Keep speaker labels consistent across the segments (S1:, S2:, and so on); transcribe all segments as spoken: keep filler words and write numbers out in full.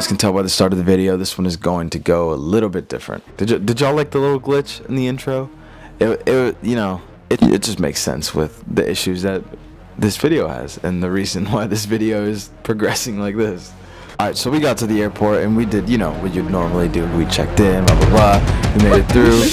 S1: guys can tell by the start of the video, this one is going to go a little bit different. Did y did y'all like the little glitch in the intro? It, it you know, it, it just makes sense with the issues that this video has and the reason why this video is progressing like this. Alright, so we got to the airport and we did, you know, what you'd normally do. We checked in, blah, blah, blah. We made it through.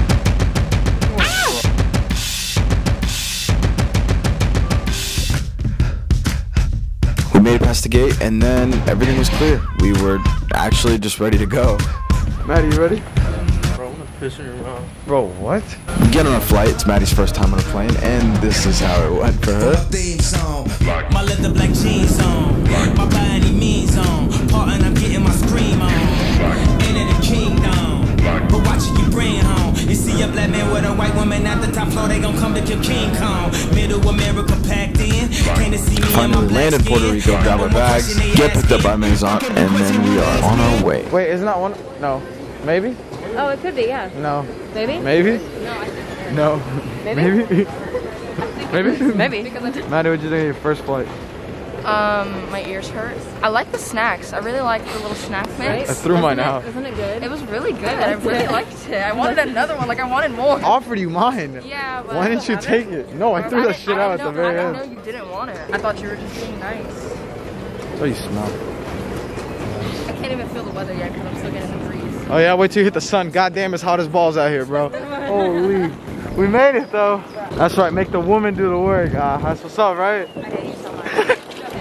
S1: We made it past the gate and then everything was clear. We were actually just ready to go.
S2: Maddie, you ready?
S3: Bro, I'm gonna piss in your mouth.
S2: Bro, what?
S1: We get on a flight. It's Maddie's first time on a plane, and this is how it went for her.
S4: My leather black jeans on, my body means on, part and I'm getting my scream on. Into the kingdom, but watching you bring home. You see a black man with a white woman at the top floor, they gon' come to kill King Kong. Middle America packed in, came to see me.
S1: Finally landed in Puerto Rico, got our bags, get picked up by Maison, and then we are on our way.
S2: Wait, isn't that one? No. Maybe?
S5: Oh, it could be, yeah.
S2: No.
S5: Maybe?
S2: Maybe?
S5: No, I think
S2: No.
S5: Maybe?
S2: Maybe? Maybe?
S5: Maybe.
S2: Maddie, what'd you think of your first flight?
S6: Um, my ears hurt. I like the snacks. I really like the little snack mix.
S2: I threw
S5: Wasn't
S2: mine
S5: it,
S2: out.
S5: Wasn't it good?
S6: It was really good. I really liked it. I wanted another one. Like, I wanted more.
S2: I offered you mine.
S6: Yeah, but
S2: Why didn't you take it? No, I threw that shit out at the very end.
S6: I know you didn't want it. I thought you were just being nice.
S2: Oh, you smell.
S6: I can't even feel the weather yet because I'm still getting the breeze.
S2: Oh yeah, wait till you hit the sun. Goddamn, it's hot as balls out here, bro. Holy. We made it though. That's right, make the woman do the work. Ah, that's what's up, right?
S5: I hate you so much.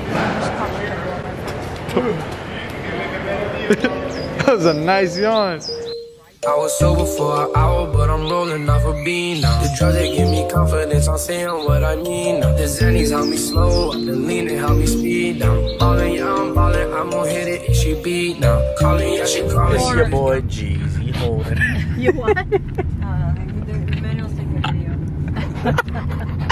S2: That was a nice yawn.
S7: I was sober for an hour, but I'm rolling off a bean now. The drugs, they give me confidence, I'm saying what I mean now. The Xannies help me slow, I've been leaning, help me speed down. Ballin', yeah, I'm ballin', I'm gonna hit it, and she beat now. Callin', yeah, she callin'.
S3: This is your boy Jeezy holding it.
S5: You what? Uh, Emmanuel's taking a video.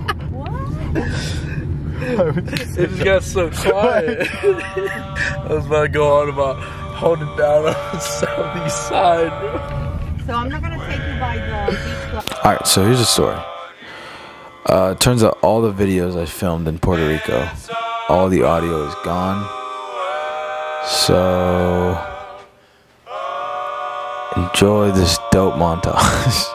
S5: What?
S3: It just got so quiet. I was about to go on about holding down on the southeast side.
S5: So I'm not gonna take you by the beach club.
S1: Alright, so here's the story. Uh, turns out all the videos I filmed in Puerto Rico, all the audio is gone. So enjoy this dope montage.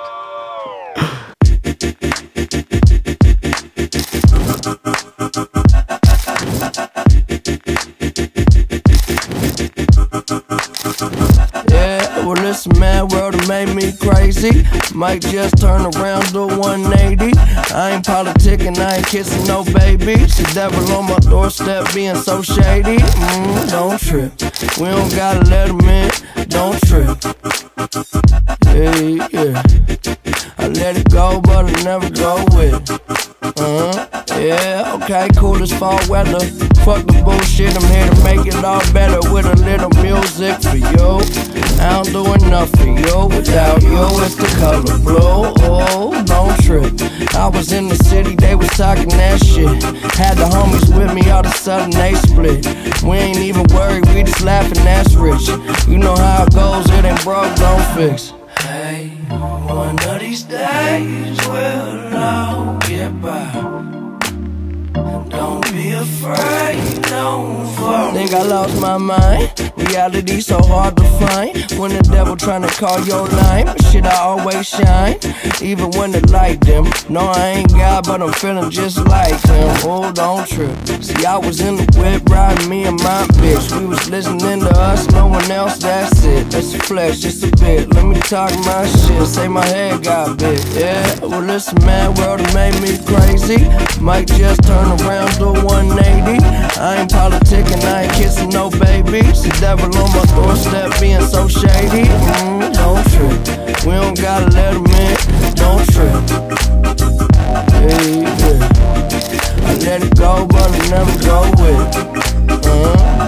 S7: Well, this mad world that made me crazy. Might just turn around to one eighty. I ain't politicking, I ain't kissing no baby. The devil on my doorstep being so shady. Mm, don't trip. We don't gotta let him in. Don't trip. Hey, yeah. I let it go, but I never go with it. Uh-huh. Yeah, okay, cool as fall weather. Fuck the bullshit, I'm here to make it all better with a little music for you. I don't do enough for you, without you it's the color blue. Oh, don't trip. I was in the city, they was talking that shit. Had the homies with me, all of a sudden they split. We ain't even worried, we just laughing, that's rich. You know how it goes, it ain't broke, don't fix. Hey, one of these days we'll all get by. Don't be afraid, don't fall. Think I lost my mind. Reality so hard to find. When the devil tryna call your line, but shit, I always shine. Even when the light dim. No, I ain't God, but I'm feeling just like him. Oh, don't trip. See, I was in the whip riding me and my bitch. We was listening to us, no one else, that's it. That's a flex, just a bit. Let me talk my shit, say my head got big. Yeah, well, this mad world that made me crazy. Might just turn around to one eighty. I ain't politicking, I ain't kissing no babies. The devil on my doorstep being so shady. Mm, don't trip. We don't gotta let him in. Don't trip. Hey, yeah. I let it go, but I never go with it. Uh-huh.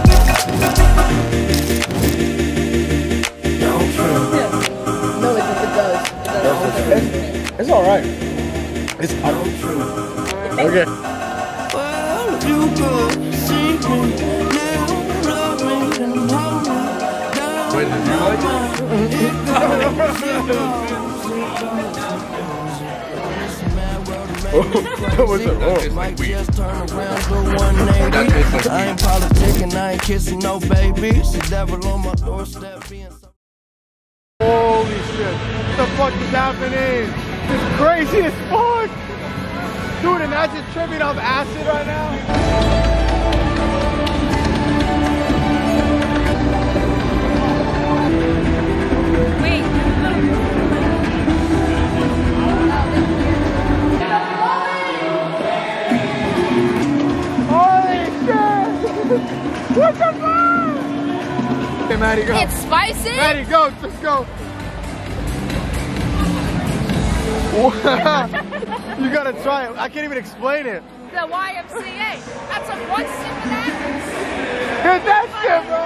S7: Don't trip.
S5: No, it, it does. It does.
S2: It's, it's alright. It's alright. Okay.
S7: You could see me now, love me and hold me down.
S3: Wait, did you like it?
S7: Might just turn around to one eighty. I ain't politicking, I ain't kissing no baby. The devil on my doorstep being so.
S2: Holy shit. What the fuck is happening? It's crazy as fuck. Dude, imagine tripping off acid right now.
S5: Wait.
S2: Holy shit! What the fuck? Okay, Maddie, go.
S6: It's spicy.
S2: Maddie, go. Let's go. You gotta try it. I can't even explain it.
S6: The Y M C A. That's a one sip of that.
S2: Hit that shit, bro.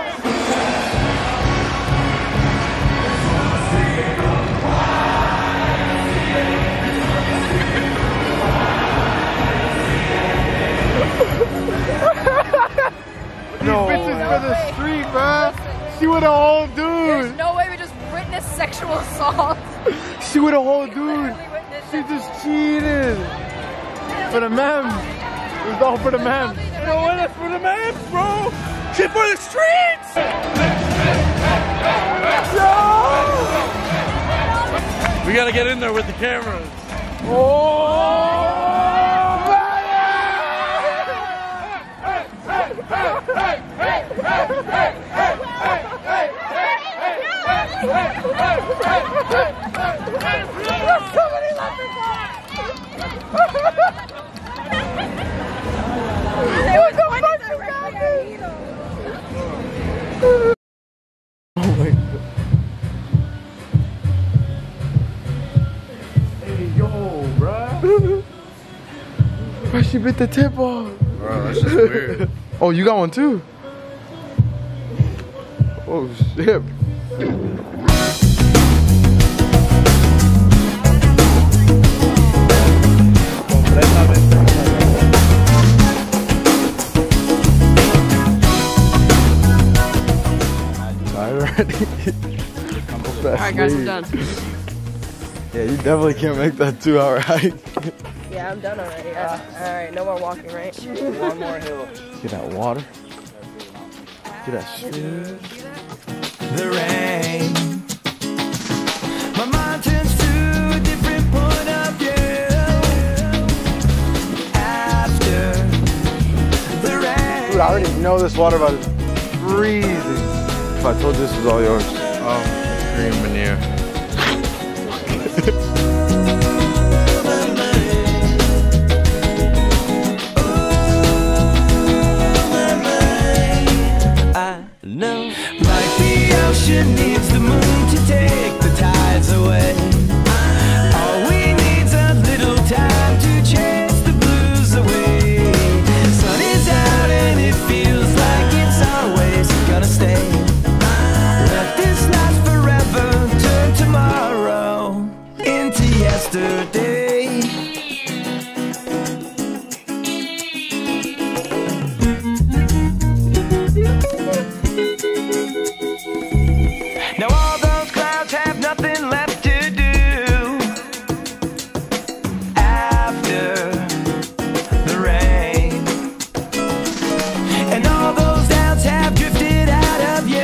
S2: These
S6: No,
S2: bitches
S6: no
S2: for the
S6: way.
S2: street, bro. She with a whole dude.
S6: There's no way we just witnessed sexual assault.
S2: She with a whole dude. She just cheated. For the mem. It was all for the mem.
S3: You know what? That's for the man, bro. Shit for the streets. We gotta get in there with the cameras.
S2: Oh! Somebody let me go!
S5: They were pointing directly at me though.
S2: Oh my god. Hey, yo, bruh. Bro, she bit the tip off.
S3: Bro, that's just weird.
S2: Oh, you got one too? Oh, shit.
S6: Alright guys, I'm done.
S2: Yeah, you definitely can't make that two hour hike.
S6: Yeah, I'm done already. Uh, Alright, no more walking, right?
S3: One more hill.
S2: Get that water. Get that shit.
S7: The rain. My mind turns to a different point of view after the rain.
S2: Dude, I already know this water, but it's freezing. If I told you this was all yours.
S3: Oh, green veneer.
S7: No, like the ocean needs the moon to take the tides away. All we need's a little time to chase the blues away. Sun is out and it feels like it's always gonna stay. Let this last forever, turn tomorrow into yesterday. Now all those clouds have nothing left to do after the rain, and all those doubts have drifted out of you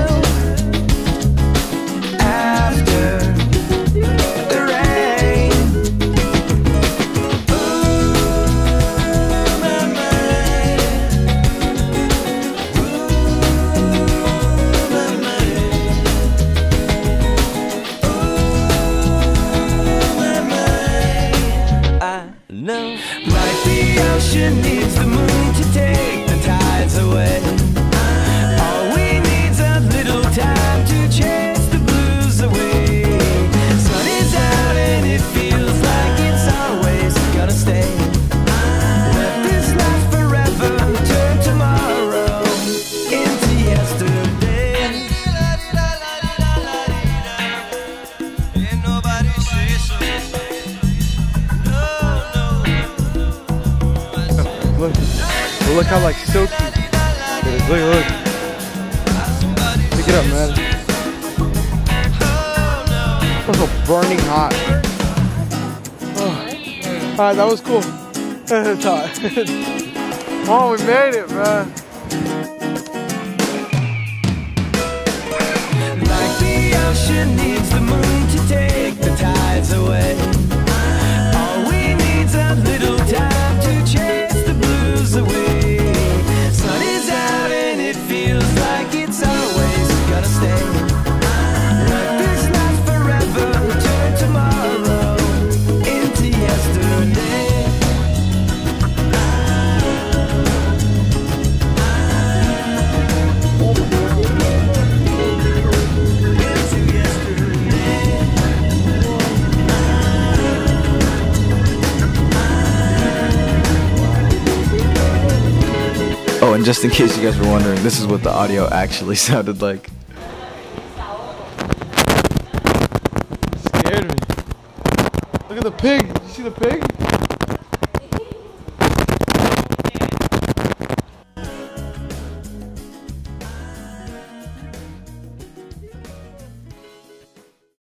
S7: after the rain. Ooh, my mind. Ooh, my mind. No. Like the ocean needs the moon to take the tides away. All we need's a little time to chase the blues away. Sun is out and it feels like it's always gonna stay. Let this last forever, turn tomorrow into yesterday. Ain't nobody say so.
S2: Look. Look how like silky it is. Look, look. Pick it up, man. It's so burning hot. Oh. Alright, that was cool. It's hot. Oh, we made it, bro.
S4: Like the ocean needs the moon to take the tides away. All we need's a little time to chase the blues away. Sun is out and it feels like it's always gonna stay. Life is not forever, turn tomorrow into yesterday.
S1: Oh, and just in case you guys were wondering, this is what the audio actually sounded like.
S2: Scared me. Look at the pig. Did you see the pig?